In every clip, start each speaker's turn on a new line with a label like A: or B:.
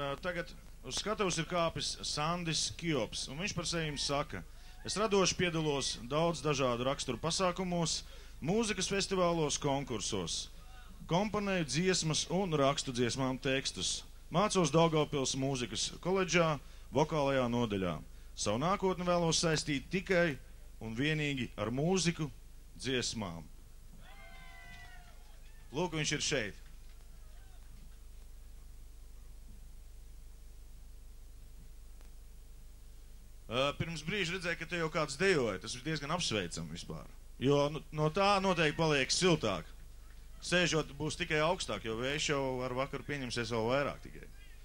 A: Tagad uz skatuves ir kāpis Sandis Kjops, un viņš par sevi saka: es radoši piedalos daudz dažādu raksturu pasākumos, mūzikas festivālos, konkursos, komponēju dziesmas un rakstu dziesmām tekstus, mācos Daugavpils mūzikas koledžā, vokālajā nodaļā. Savu nākotni vēlos saistīt tikai un vienīgi ar mūziku, dziesmām. Lūk, viņš ir šeit. Pirms brīža redzēju, ka te jau kāds dejoja. Tas ir diezgan apsveicami vispār. Jo no tā noteikti paliek siltāk. Sēžot būs tikai augstāk, jo vējš jau ar vakaru pieņemsies vēl vairāk tikai.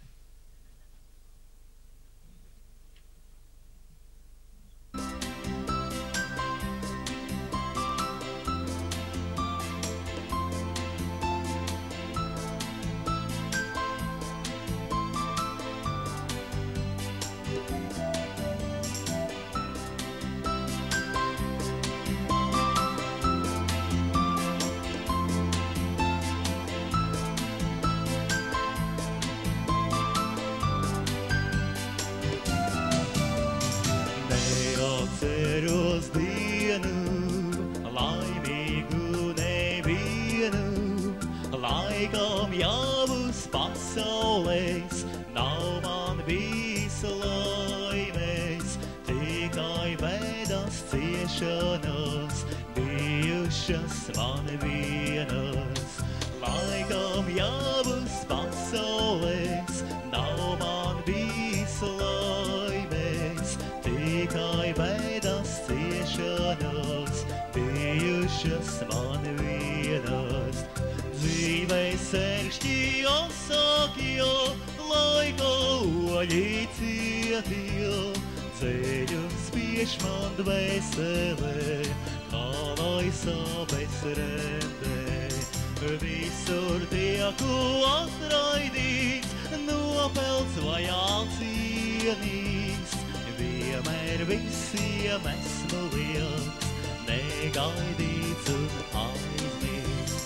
B: Neatceros dienu, laimīgu nevienu, laikam jau uz pasaulēs nav man bijis laimēs, tikai bēdas ciešanas bijušas man vienas. Laikam jau uz pasaulēs nav man bijis laimēs, tikai bēdas ciešanas bijušas man vienas. Dzīvē sērkšķi asākie, laika oļi cietie, ceļus spiež man dvēselē, kā laisa bez rēmē. Visur tieku atraidīts, nopelts vai cienīts, vienmēr visiem esmu liels, negaidīts un aizmirsts.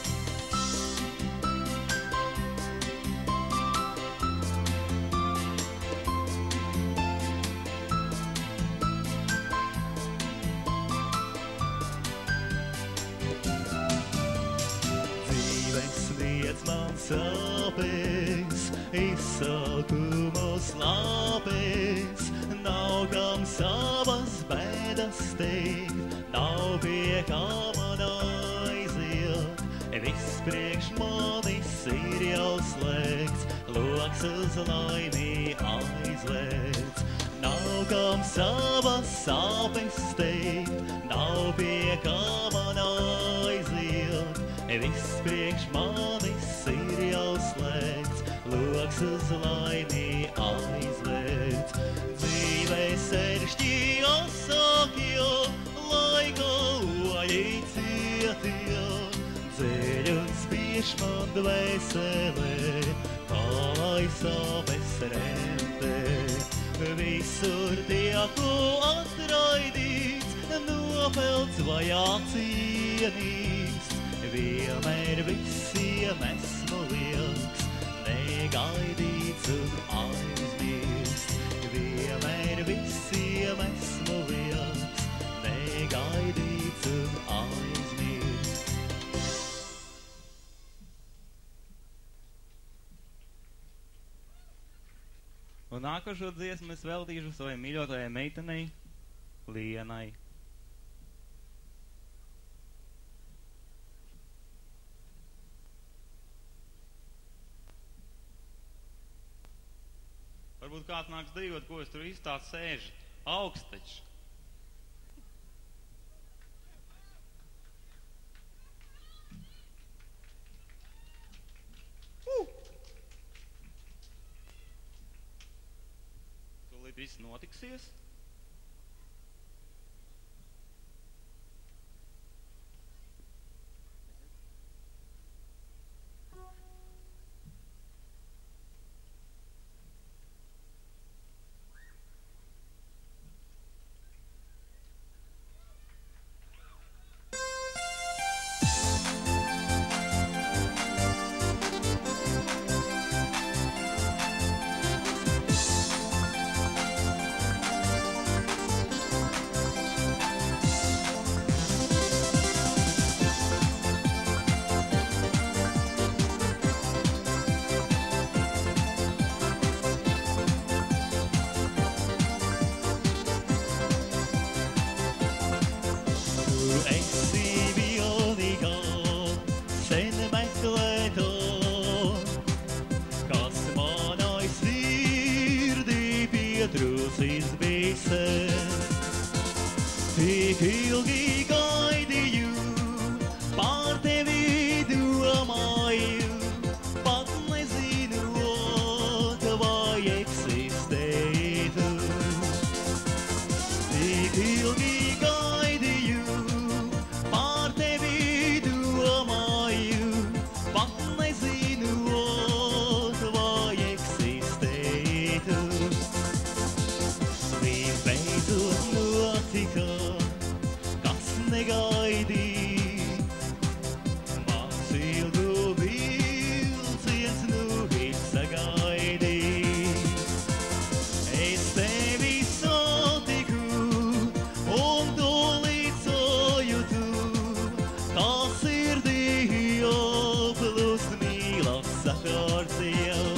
B: Sniedz man sāpes, izsakumos lāpes, nav kam savas bēdas teikt, nav pie kā man aiziet. Viss priekš manis ir jau slēgts, loks uz laimi aizlēgts. Nav kam savas sāpes teikt, nav pie kā man aiziet. Viss priekš manis ir jau slēgts, loks uz laimi aizlēgts. Dzīvē sērkšķi asākie, laika oļi cietie, ceļus spiež man dvēselē, kā laisa bez rēmē. Visur tieku atraidīts, nopelts vai cienīts, vienmēr visiem esmu liels, negaidīts un aizmirsts. Vienmēr visiem esmu liels, negaidīts un aizmirsts.
C: Un nākošo dziesmu es veltīšu savai mīļotajai meitenei, Lienai. Varbūt kāds nāks dejot, ko es tur īstā sēžu. Augstaču. Tūlīt viss notiksies.
B: Tik ilgi gaidīju, pār tevi domāju, pat nezinot, vai eksistētu. Tik ilgi gaidīju, pār tevi domāju, pat nezinot, vai eksistētu. Visbeidzot notika, kas negaidīja, mans ilgu vilciens nu ir sagaidīja. Es tevi satiku un tūlīt sajūtu, kā sirdī applūst mīlas sakārts jau.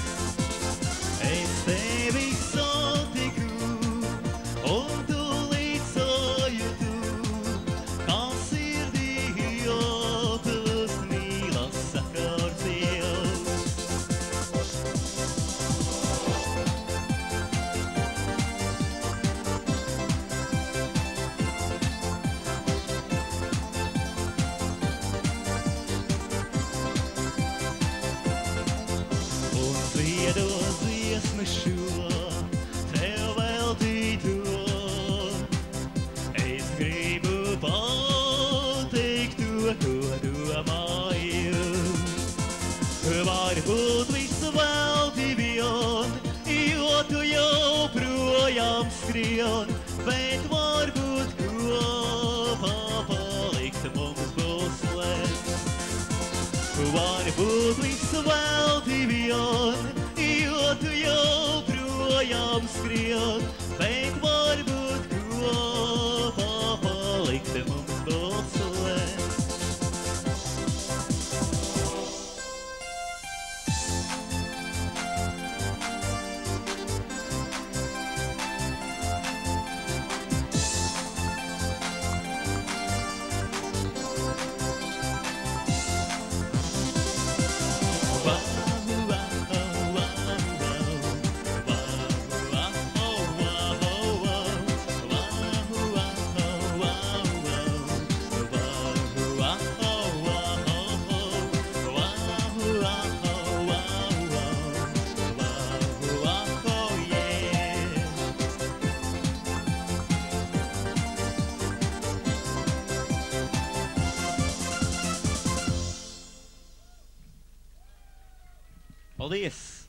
B: Es tevi satiku un tūlīt sajūtu, kā sirdī applūst mīlas sakārts jau. Un dziedos dziesmu šo, tev veltīto. Es gribu pateikt to, ko domāju. Varbūt visu velti vien, jo tu joprojām skrien, bet varbūt kopā palikt mums būs lēts. Varbūt visu velti vien, jo tu joprojām skrien, bet varbūt kopā palikt mums būs lēts.
C: Paldies!